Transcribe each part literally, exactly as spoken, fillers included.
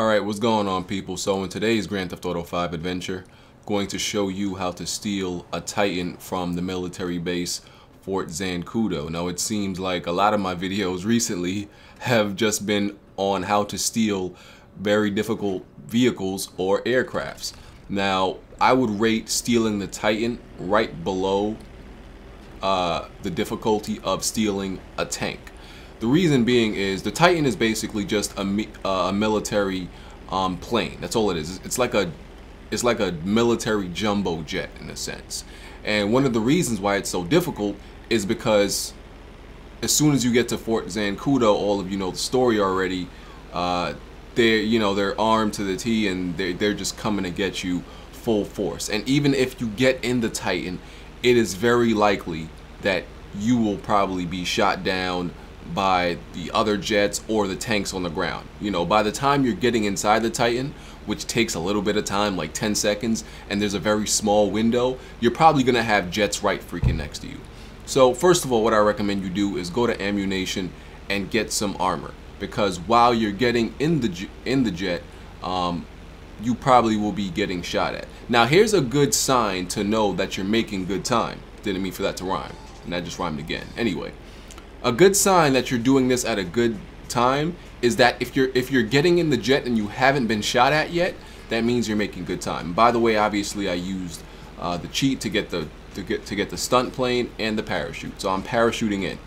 Alright, what's going on, people? So in today's Grand Theft Auto five adventure, I'm going to show you how to steal a Titan from the military base Fort Zancudo. Now it seems like a lot of my videos recently have just been on how to steal very difficult vehicles or aircrafts. Now I would rate stealing the Titan right below uh, the difficulty of stealing a tank. The reason being is the Titan is basically just a, mi uh, a military um, plane. That's all it is. It's like a it's like a military jumbo jet in a sense. And one of the reasons why it's so difficult is because as soon as you get to Fort Zancudo, all of you know the story already. Uh, they're you know they're armed to the T, and they're they're just coming to get you full force. And even if you get in the Titan, it is very likely that you will probably be shot down by the other jets or the tanks on the ground. You know, by the time you're getting inside the Titan, which takes a little bit of time, like ten seconds, and there's a very small window, you're probably gonna have jets right freaking next to you. So first of all, what I recommend you do is go to Ammu-Nation and get some armor, because while you're getting in the in the jet, um, you probably will be getting shot at. Now here's a good sign to know that you're making good time. Didn't mean for that to rhyme, and that just rhymed again. Anyway, a good sign that you're doing this at a good time is that if you're if you're getting in the jet and you haven't been shot at yet, that means you're making good time. By the way, obviously I used uh, the cheat to get the to get to get the stunt plane and the parachute, so I'm parachuting in.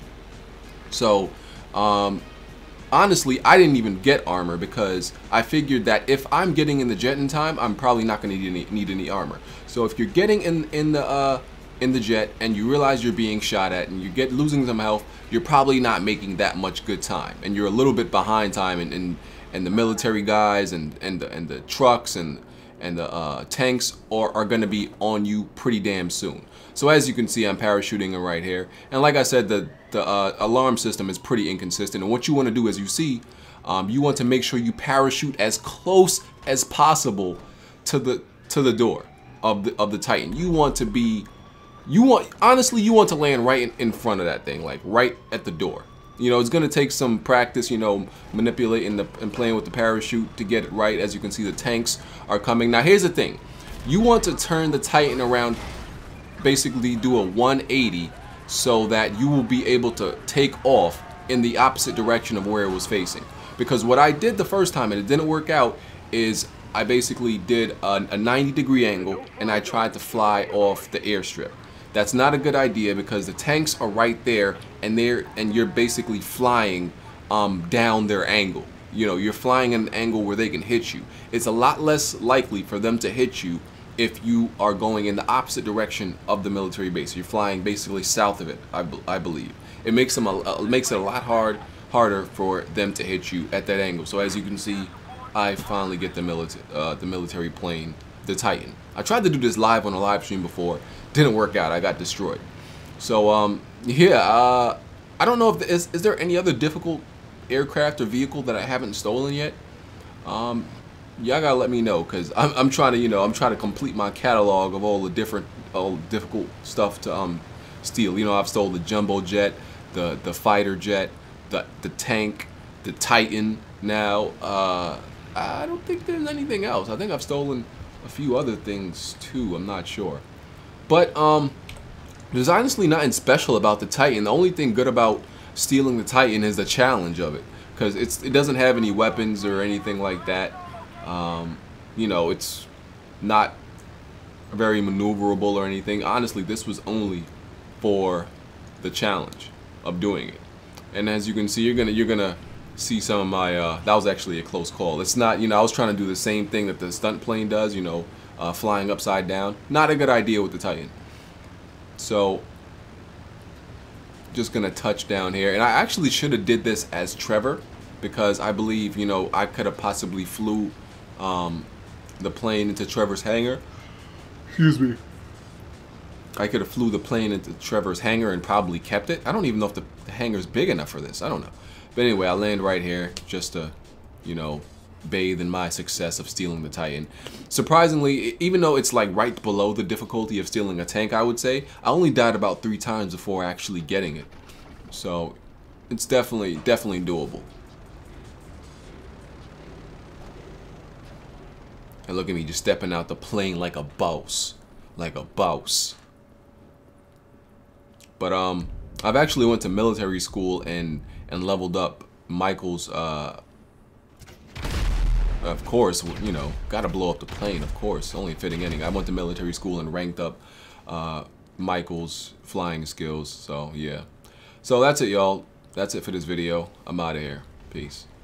So um, honestly, I didn't even get armor because I figured that if I'm getting in the jet in time, I'm probably not going to need any need any armor. So if you're getting in in the uh, in the jet and you realize you're being shot at and you get losing some health, you're probably not making that much good time, and you're a little bit behind time, and and, and the military guys and and the, and the trucks and and the uh, tanks are, are going to be on you pretty damn soon. So as you can see, I'm parachuting in right here, and like I said, the the uh, alarm system is pretty inconsistent, and what you want to do, as you see, um, you want to make sure you parachute as close as possible to the to the door of the of the Titan. You want to be You want, honestly, you want to land right in, in front of that thing, like right at the door. You know, it's going to take some practice, you know, manipulating the, and playing with the parachute to get it right. As you can see, the tanks are coming. Now, here's the thing. You want to turn the Titan around, basically do a one eighty, so that you will be able to take off in the opposite direction of where it was facing. Because what I did the first time, and it didn't work out, is I basically did a, a ninety degree angle, and I tried to fly off the airstrip. That's not a good idea because the tanks are right there, and they're and you're basically flying um, down their angle. You know, you're flying at an angle where they can hit you. It's a lot less likely for them to hit you if you are going in the opposite direction of the military base. You're flying basically south of it, I, I believe. It makes them a, it makes it a lot hard harder for them to hit you at that angle. So as you can see, I finally get the military uh, the military plane, the Titan. I tried to do this live on a live stream before. Didn't work out. I got destroyed. So um yeah, uh I don't know if the, is, is there any other difficult aircraft or vehicle that I haven't stolen yet. Um y'all gotta let me know, because I'm, I'm trying to you know I'm trying to complete my catalog of all the different all the difficult stuff to um steal. You know, I've stole the jumbo jet, the the fighter jet, the the tank, the Titan. Now uh I don't think there's anything else. I think I've stolen a few other things too. I'm not sure. But um, there's honestly nothing special about the Titan. The only thing good about stealing the Titan is the challenge of it, because it's it doesn't have any weapons or anything like that. Um, you know, it's not very maneuverable or anything. Honestly, this was only for the challenge of doing it. And as you can see, you're gonna you're gonna see some of my. Uh, that was actually a close call. It's not. You know, I was trying to do the same thing that the stunt plane does. You know. Uh, flying upside down. Not a good idea with the Titan. So, just gonna touch down here. And I actually should have did this as Trevor, because I believe, you know, I could have possibly flew um, the plane into Trevor's hangar. Excuse me. I could have flew the plane into Trevor's hangar and probably kept it. I don't even know if the, the hangar's big enough for this. I don't know. But anyway, I land right here just to, you know, bathe in my success of stealing the Titan. Surprisingly, even though it's like right below the difficulty of stealing a tank, I would say, I only died about three times before actually getting it. So it's definitely, definitely doable. And look at me just stepping out the plane like a boss. Like a boss. But um, I've actually went to military school and and leveled up Michael's. Uh, of course, you know, gotta blow up the plane. Of course, only fitting ending. I went to military school and ranked up uh, Michael's flying skills. So yeah. So that's it, y'all. That's it for this video. I'm out of here. Peace.